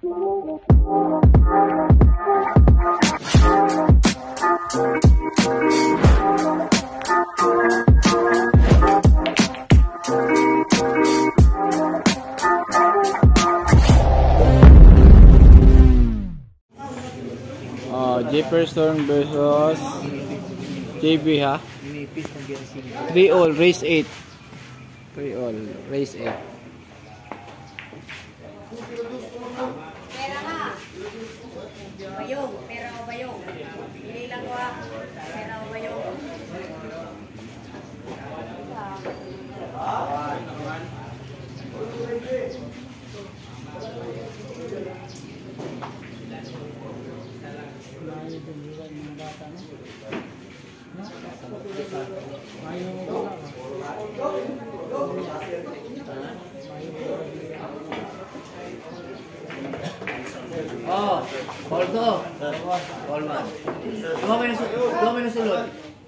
Jefferson versus JB ha. 3-all race 8. 3-all race 8. Pera ha. Bayong, pera o bayong. Pili lang ko ha. Pera o bayong. Oh, Poldo. Polman. Dua minus sulod.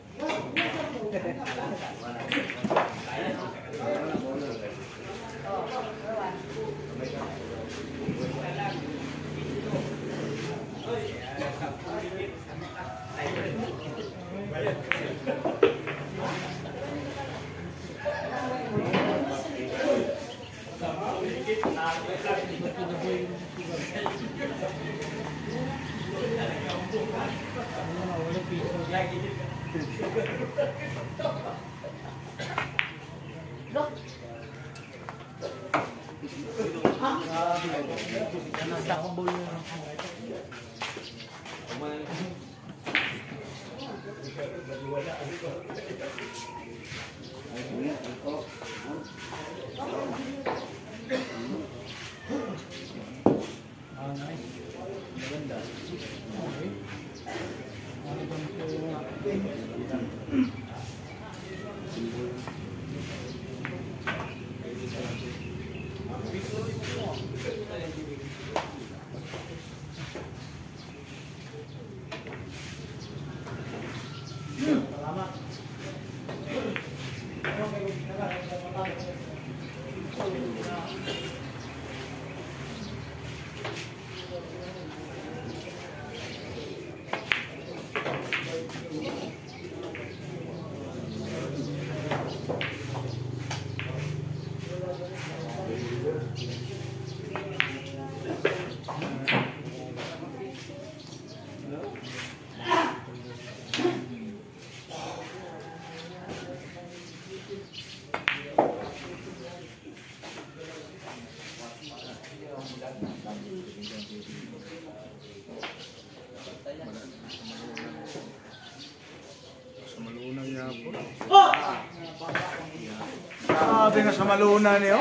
Sabi nga sa malunan niyo.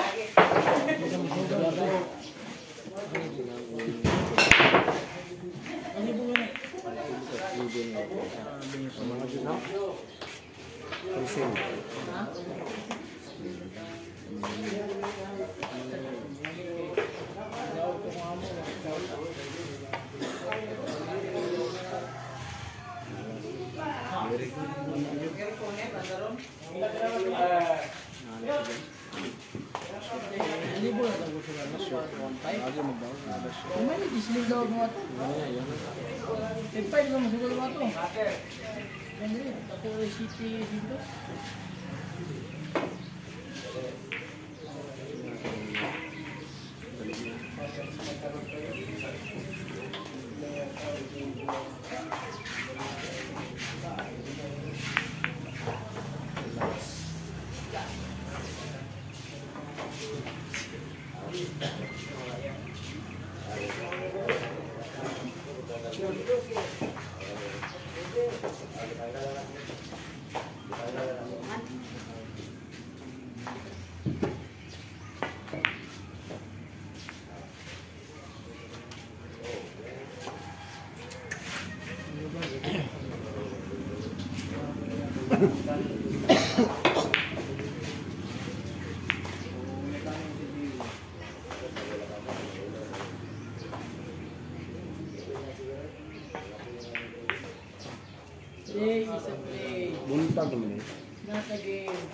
Play is a play. Buntag naman eh. Not a game.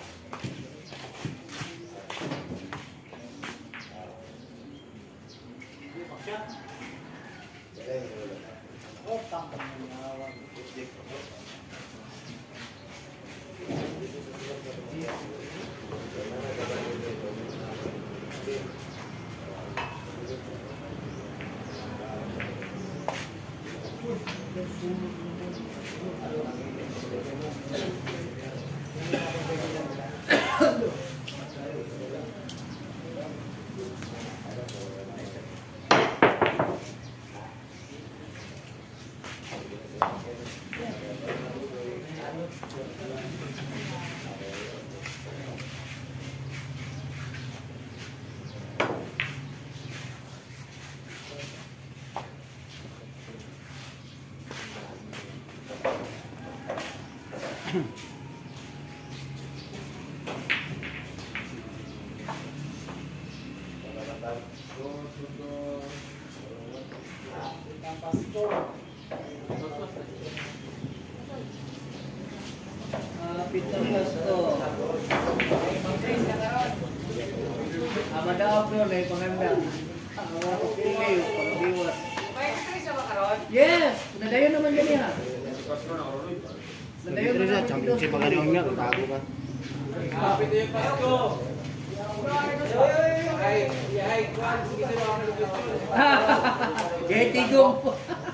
Peter Castro. Amanda April na panganda. Okay, pagdiwas. Yes, nadayon naman ganyan ha. Nadayon naman Championship ang ganun nga, tago ka. Kaya tigong po.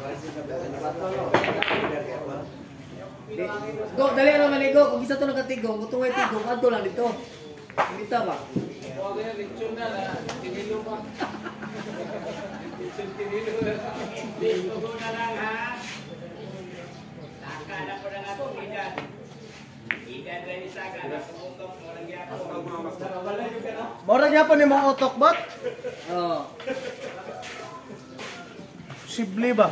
Go, dali naman ni Go. Kung isa to nakatigong, kung tuway tigong, ato lang dito. Hindi ba? Mora gyapon ni mga otok bot? Oo. Sibli ba?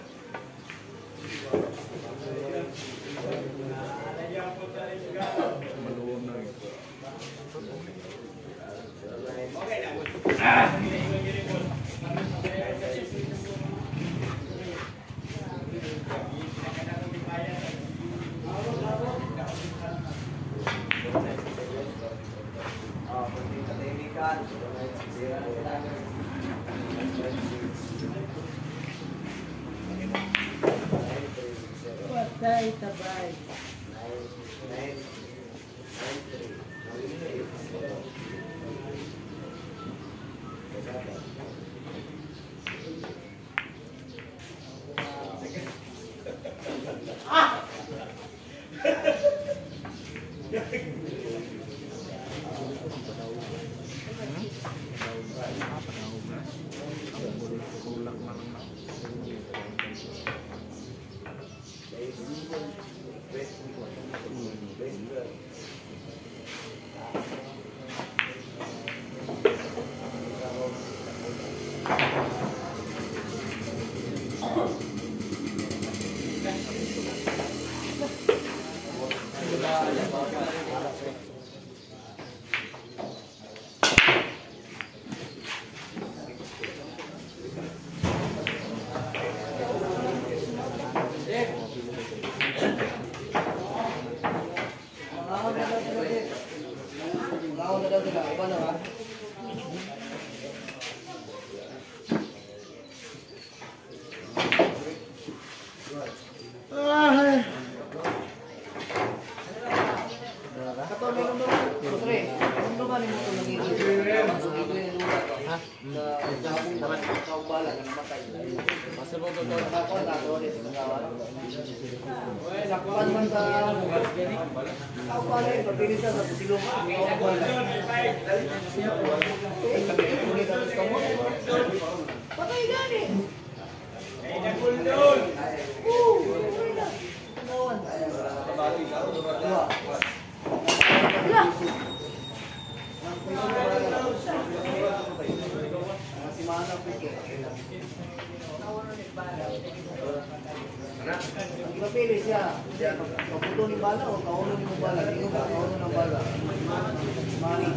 Patay, tabay. Patay gani. Napili siya. Kaputo ni bala o kauno ni mo bala? Ikaw ba kauno ng bala? Mani.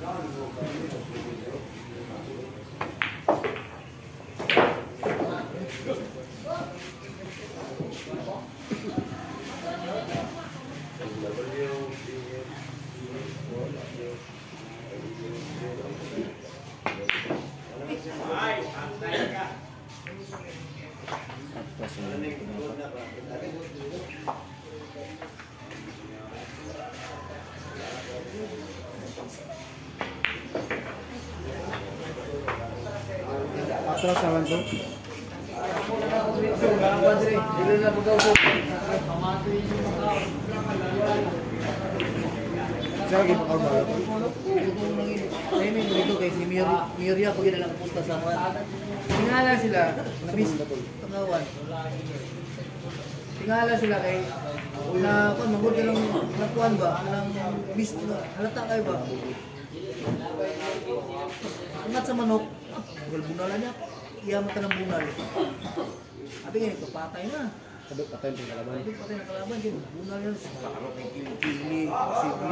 Atras naman to. Sige, makaba. Ayun yung dito kay si Miria pag inalang pusta sa akin. Tingala sila, nabis tangawan. Tingala sila kay na kon magud lang nakuan ba nang bis halata kay ba. Ingat sa manok, bugal bunala niya. Iya mata ng bunal. Abi ganito patay na. Sabi patay ng kalaban. Hindi patay na kalaban din. Bunal yan. Pakaro kay kili, sibli.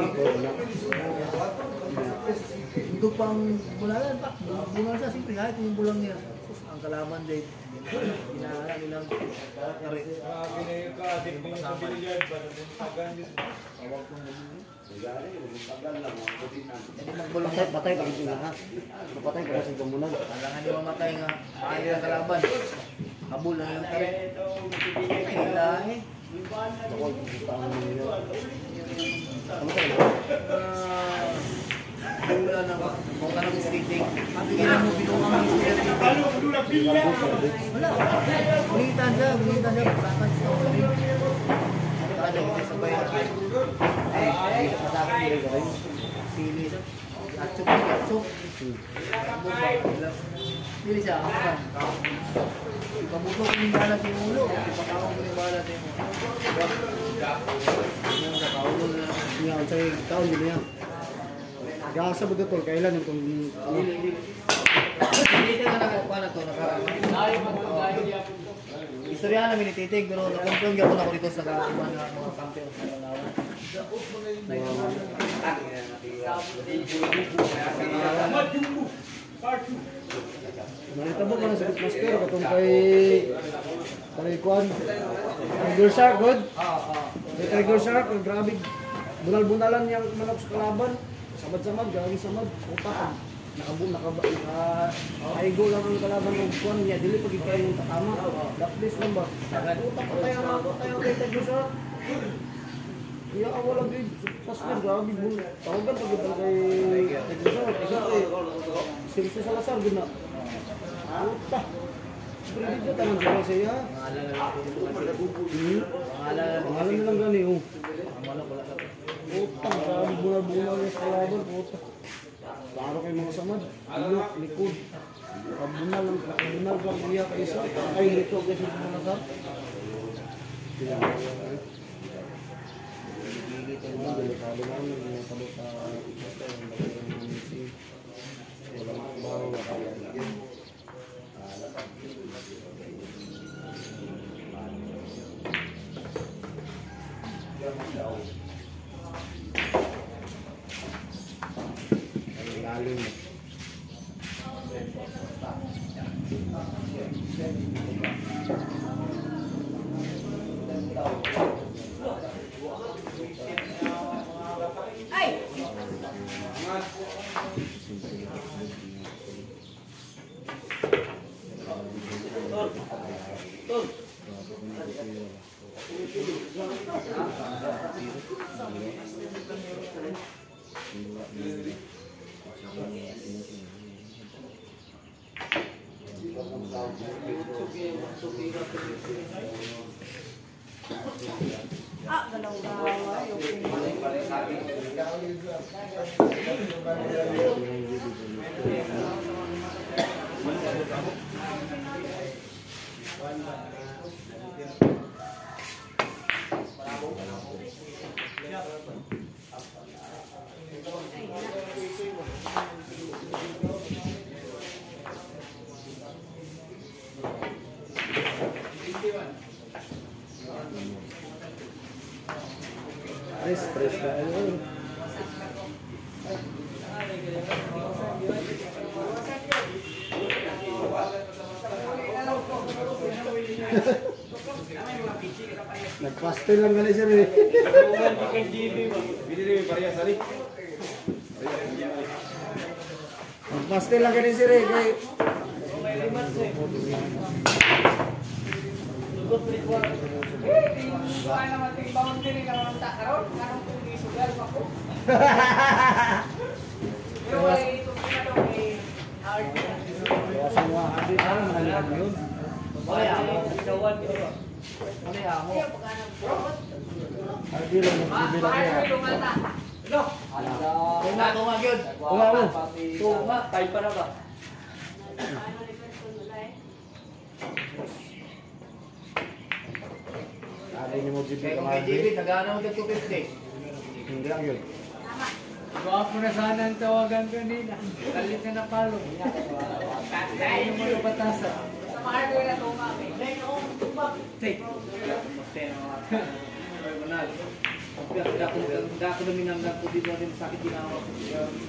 Untuk pang bulalan pak. Bunal siya siyempre kahit yung bulang niya. Sus, ang kalaban din. Inaala nilang kare. Patay ka rin ha. Patay ka kasi gamunan. Alangan di mamatay nga. Ayaw ang kalaban. Habol lang yung kare. Hila eh. Ako, putang mo niyo. Ano ka na? Wala na ba? Kung ka nang skating. Pagkikilan mo binungang ng skating. Wala. Bulitan siya. Pagkakan siya. Ada kita sabay na. Patay ka rin. Sili siya. Atsok. Dili siya. Akan. Ipabuto ko yung balat yung ulo. Ipatawag ko yung balat yung ulo. Nakaulo na lang. Ngayon, sa'yo, taon din niya. Gasa mo dito, kailan itong... Hindi ka nakakuha na ito. Istorya namin ititig, pero nakontrol gapon ako dito sa kakuha ng mga kampiyon sa Palawan. Malita mo ka na sa Bitmaster, katong kay Kuan. Tiger Shark, good? Kay Tiger Shark, grabe. Bunal-bunalan niyang manok sa kalaban. Samad-samad, gawin samad. Utak. Nakaigo lang ang kalaban ng Kuan niya. Dili pag ikaw yung tatama. Laplis lang ba? Utak patay ang kay Tiger Shark. Iya awal lagi pas na grabe bul. Tawagan pag ito kay Tiger Shark. Kasi si Salazar guna. Utak. Pero dito tanong sa siya. Pangalan nilang gani, oh. Utang, grabe bunal-bunal yung kalaban, utang. Klaro kayo mga samad, ilok, likod. Bunal lang iya ka isa. Ay, likod kasi mga nasap. Delikado namin, may sabot sa walang akbaw, wakaligin. Lalim. Ay! Ah, galaw-gawa. Press ka. Nagpastel lang gali sir eh. Nagpastel lang gali sir eh. Kay... Kaya semua habis kan menalikan yun. Habis lang nagbibilang niya. Tunga yun. Tunga mo. Tunga, tayo pa na ba? Sabi ni mo Kaya bibig kung ang may habis. TV, nag-ano ko 250. Hindi lang yun. Gwapo na sana ang tawagan ko nila. Kalit na napalo. Kaya mo na batasan. Sa mga hardware na tumami. Take. Dako na minanggang ko dito rin sakit ginawa ko.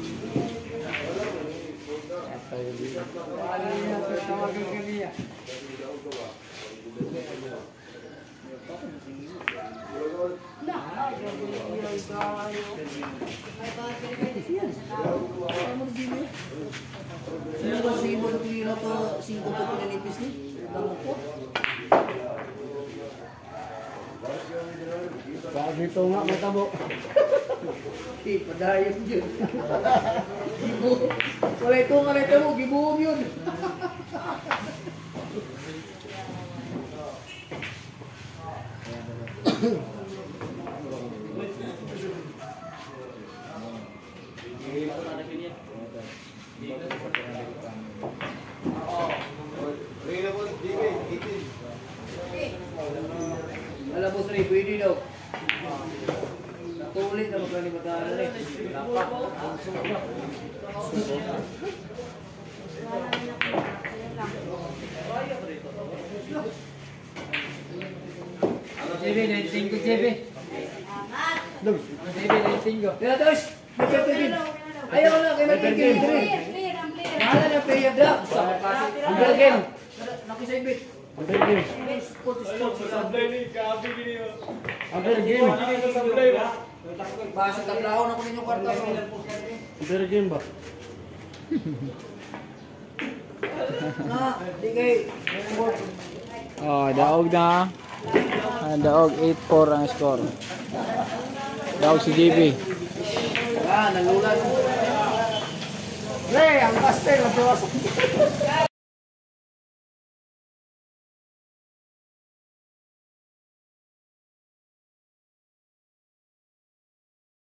Ano niya sa tawagan ko niya. Sino ba si Ibo na tuloy na to? 5 to pinanipis ni? Damo ko. Bakit dito nga may tabo? Padayon yun. Gibo. Wala ito nga na ito mo, gibuhong yun. Alam mo, Sri, pwede daw. Tulit na magkalimutan na rin. JB, 19 ko JB. Dum. JB, 19 ko. Kaya Dars, magkapagin. Ayaw na, kaya nagkikil. Mahala na payer daw. Under game. Nakisaibit. Under game. Sport. Under game. Basta tablaw na ko ninyo kwarta. Under game ba? Na, di kay. Oh, daog na. Daog 8-4 ang score. Daog si JB. Ah, nalulan. Re, ang pastel, ang bawas.